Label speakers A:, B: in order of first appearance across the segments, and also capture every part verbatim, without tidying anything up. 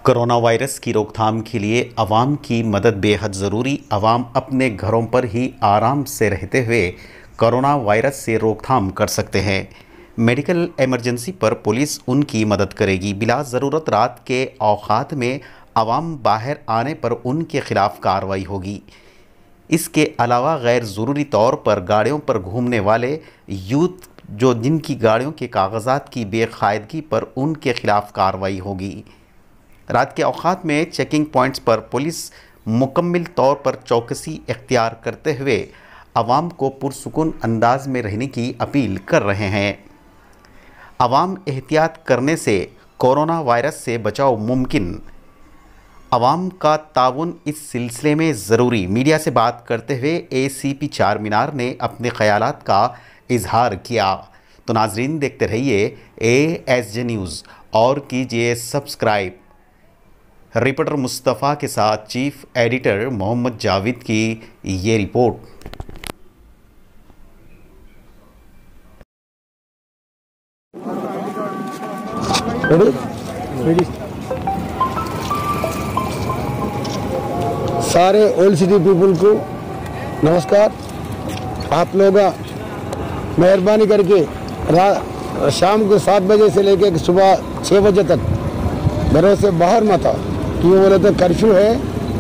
A: Corona virus की रोकथाम के लिए आवाम की मदद बेहद ज़रूरी। आवाम अपने घरों पर ही आराम से रहते हुए कोरोना वायरस से रोकथाम कर सकते हैं। मेडिकल इमरजेंसी पर पुलिस उनकी मदद करेगी। बिला ज़रूरत रात के औकात में आवाम बाहर आने पर उनके खिलाफ कार्रवाई होगी। इसके अलावा गैर ज़रूरी तौर पर गाड़ियों पर घूमने वाले यूथ जो जिनकी गाड़ियों के कागजात की बेकायदगी पर उनके खिलाफ कार्रवाई होगी। रात के औकात में चेकिंग पॉइंट्स पर पुलिस मुकम्मल तौर पर चौकसी इख्तियार करते हुए आवाम को पुरसुकून अंदाज में रहने की अपील कर रहे हैं। आवाम एहतियात करने से कोरोना वायरस से बचाव मुमकिन। आवाम का ताउन इस सिलसिले में ज़रूरी। मीडिया से बात करते हुए ए सी पी चार मीनार ने अपने ख्यालात का इजहार किया। तो नाजरीन, देखते रहिए ए एस जे न्यूज़ और कीजिए सब्सक्राइब। रिपोर्टर मुस्तफ़ा के साथ चीफ एडिटर मोहम्मद जावेद की ये रिपोर्ट।
B: सारे ओल्ड सिटी पीपल को नमस्कार। आप लोग मेहरबानी करके शाम को सात बजे से लेकर सुबह छः बजे तक घरों से बाहर मत आओ, क्यों बोले तो कर्फ्यू है।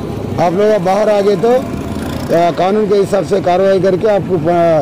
B: आप लोग बाहर आ गए तो कानून के हिसाब से कार्रवाई करके आपको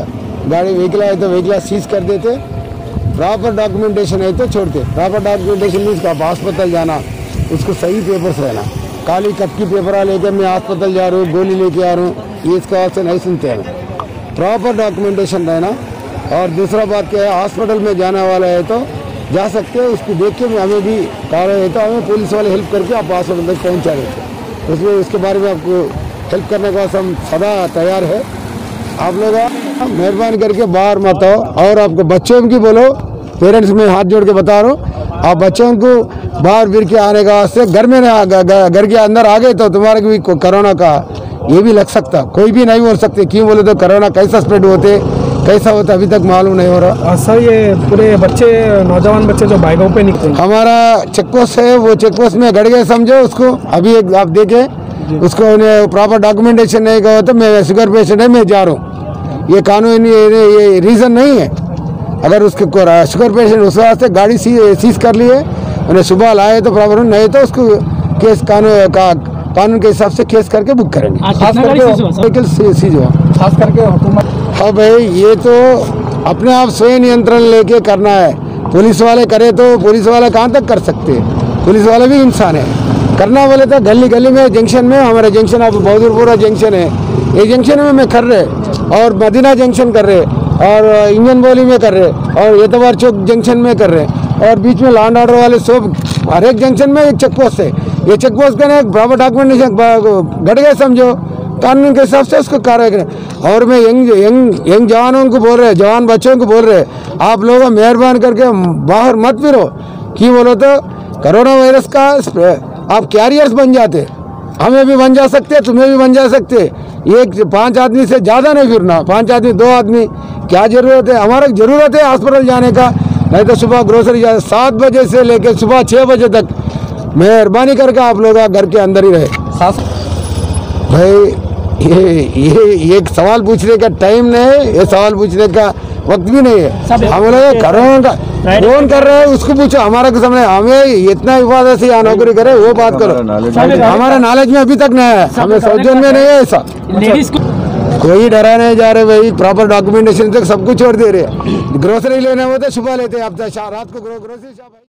B: गाड़ी व्हीकल आए तो व्हीकल सीज कर देते। प्रॉपर डॉक्यूमेंटेशन है तो छोड़ते। प्रॉपर डॉक्यूमेंटेशन मीन्स आप अस्पताल जाना, उसको सही पेपर्स रहना। काली कप की पेपर लेकर मैं अस्पताल जा रहा हूँ, गोली लेके आ रहा हूँ, ये इसका ऑप्शन नहीं सुनते हैं। प्रॉपर डॉक्यूमेंटेशन रहना। और दूसरा बात क्या है, हॉस्पिटल में जाने वाला है तो जा सकते हैं, उसको देख के हमें भी कार्रवाई है तो हमें पुलिस वाले हेल्प करके आप हॉस्पिटल तक पहुँचा देते। उसमें उसके बारे में आपको हेल्प करने का हम सदा तैयार है। आप लोग मेहरबानी करके बाहर मत आओ। और आपको बच्चों की बोलो, पेरेंट्स में हाथ जोड़ के बता रहा हूँ, आप बच्चों को बाहर फिर के आने का वास्ते घर में घर के अंदर आ गए तो तुम्हारे भी कोरोना का ये भी लग सकता, कोई भी नहीं हो सकते। क्यों बोले तो कोरोना कैसा स्प्रेड होते कैसा होता अभी तक मालूम नहीं हो रहा।
C: सर, ये पूरे बच्चे नौजवान बच्चे जो बाइकों पे निकले, हमारा
B: चेक पोस्ट है, वो चेक पोस्ट में गड़ गए समझो उसको। अभी एक आप देखे उसको प्रॉपर डॉक्यूमेंटेशन नहीं कहा तो मैं शुगर पेशेंट है, मैं जा रहा हूँ, ये कानून ये रीज़न नहीं है। अगर उसके शुगर पेशेंट उस वास्ते गाड़ी सीज कर लिए, उन्हें सुबह लाए तो प्रॉपर, नहीं तो उसको केस कानून का कानून के हिसाब से केस करके बुक करेंगे। खास करके व्हीकल सीज हुआ, खास करके हुकूमत। हाँ भाई, ये तो अपने आप स्वयं नियंत्रण लेके करना है। पुलिस वाले करे तो पुलिस वाले कहाँ तक कर सकते हैं, पुलिस वाले भी इंसान है। करना बोले तो गली गली में, जंक्शन में, हमारे जंक्शन आप बहादुरपुरा जंक्शन है, ये जंक्शन में मैं कर रहे, और मदीना जंक्शन कर रहे, और इंजन बोली में कर रहे, और एतवार चौक जंक्शन में कर रहे, और बीच में लैंड ऑर्डर वाले सब हर एक जंक्शन में एक चेक पोस्ट है। ये चेक पोस्ट का प्रॉपर डॉक्यूमेंटेशन गड़ गए समझो, कानून के हिसाब से उसको कार्रवाई करें। और मैं यंग यंग यंग जवानों को बोल रहे, जवान बच्चों को बोल रहे, आप लोग मेहरबान करके बाहर मत फिरो। क्यों बोलो तो कोरोना वायरस का आप कैरियर्स बन जाते, हमें भी बन जा सकते, तुम्हें भी बन जा सकते। एक पांच आदमी से ज़्यादा नहीं फिरना, पांच आदमी दो आदमी क्या जरूरत है, हमारा जरूरत है हॉस्पिटल जाने का, नहीं तो सुबह ग्रोसरी जाए सात बजे से लेकर सुबह छः बजे तक मेहरबानी करके आप लोग घर के अंदर ही रहे। भाई ये ये एक सवाल पूछने का टाइम नहीं है, ये सवाल पूछने का वक्त भी नहीं है। हम लोग कोरोना का कौन कर रहे हैं उसको पूछो, हमारा कुछ समझ, हमें इतना हिफाजत से यहाँ नौकरी करे वो बात करो। हमारा नॉलेज में अभी तक नहीं है, हमें सोचने में नहीं है ऐसा। कोई डरा नहीं जा रहे भाई, प्रॉपर डॉक्यूमेंटेशन तक सब कुछ छोड़ दे रहे। ग्रोसरी लेना हो तो सुबह लेते, अब रात को ग्रोसरी